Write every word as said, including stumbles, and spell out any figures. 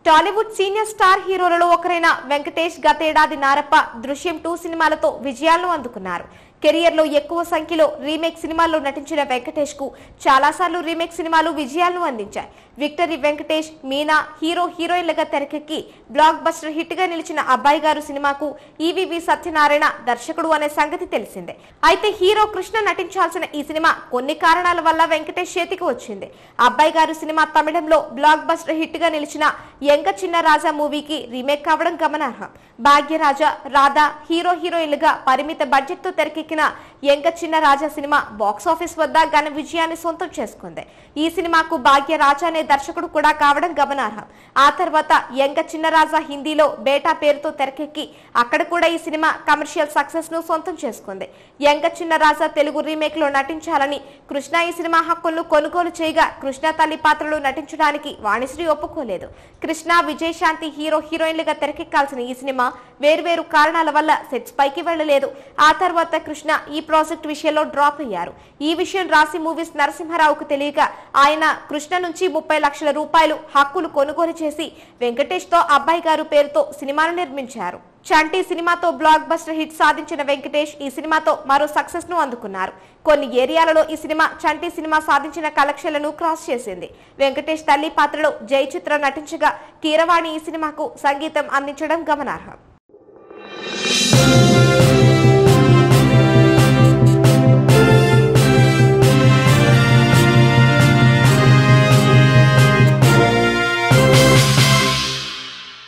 Tollywood senior star హీరోలలో ఒకరైన వెంకటేష్ గతేడాది నారప్ప దృశ్యం టూ సినిమాలతో విజయాలను అందుకున్నారు. కెరియర్ లో ఎక్కువ సంఖ్యలో రీమేక్ సినిమాల్లో నటించిన వెంకటేష్ కు చాలా సార్లు రీమేక్ సినిమాలు విజయాలను అందించాయి. విక్టరీ వెంకటేష్, మీనా హీరో హీరోయిన్లుగా తెరకెక్కి బ్లాక్ బస్టర్ హిట్ గా నిలిచిన అబ్బాయి గారు సినిమాకు ఈవీవి సత్యనారాయణ దర్శకుడు అనే సంగతి తెలిసిందే. అయితే హీరో కృష్ణ నటించాల్సిన ఈ సినిమా కొన్ని కారణాల వల్ల వెంకటేష్ చేతికి వచ్చింది. అబ్బాయి గారు సినిమా తమిళంలో బ్లాక్ బస్టర్ హిట్ గా నిలిచిన ఎంగ చిన్న రాజా మూవీకి రీమేక్ కావడం గమనార్హం. భాగ్యరాజా, రాధా హీరో హీరోయిన్లుగా పరిమిత బడ్జెట్ తో తెరకెక్కి ఎంగ చిన్న రాజా సినిమా బాక్సాఫీస్ వద్ద ఘన విజయాన్ని సొంతం చేసుకుంది. ఈ సినిమాకు భాగ్యరాజా అనే దర్శకుడు కూడా కావడం గమనార్హం. ఆ తర్వాత ఎంగ చిన్న రాజా హిందీలో బేటా పేరుతో తెరకెక్కి అక్కడ కూడా ఈ సినిమా కమర్షియల్ సక్సెస్ ను సొంతం చేసుకుంది. ఎంగ చిన్న రాజా తెలుగు రీమేక్ లో నటించాలని కృష్ణ ఈ సినిమా హక్కులను కొనుగోలు చేయగా కృష్ణ తల్లి పాత్రలో నటించడానికి వాణిశ్రీ ఒప్పుకోలేదు. కృష్ణ, విజయశాంతి హీరో హీరోయిన్లుగా తెరకెక్కాల్సిన ఈ సినిమా వేర్వేరు కారణాల వల్ల సెట్స్ పైకి వెళ్లలేదు. ఆ తర్వాత కృష్ణ ఈ ప్రాజెక్ట్ విషయంలో డ్రాప్ అయ్యారు. ఈ విషయం రాసి మూవీస్ నరసింహారావుకు తెలియక ఆయన కృష్ణ నుంచి ముప్పై లక్షల రూపాయలు హక్కులు కొనుగోలు చేసి వెంకటేష్ తో అబ్బాయి గారు పేరుతో సినిమాను నిర్మించారు. చంటి సినిమాతో బ్లాక్ బస్టర్ హిట్ సాధించిన వెంకటేష్ ఈ సినిమాతో మరో సక్సెస్ ను అందుకున్నారు. కొన్ని ఏరియాలలో ఈ సినిమా చంటి సినిమా సాధించిన కలెక్షన్లను క్రాస్ చేసింది. వెంకటేష్ తల్లి పాత్రలో జై చిత్ర నటించగా కీరవాణి ఈ సినిమాకు సంగీతం అందించడం గమనార్హం.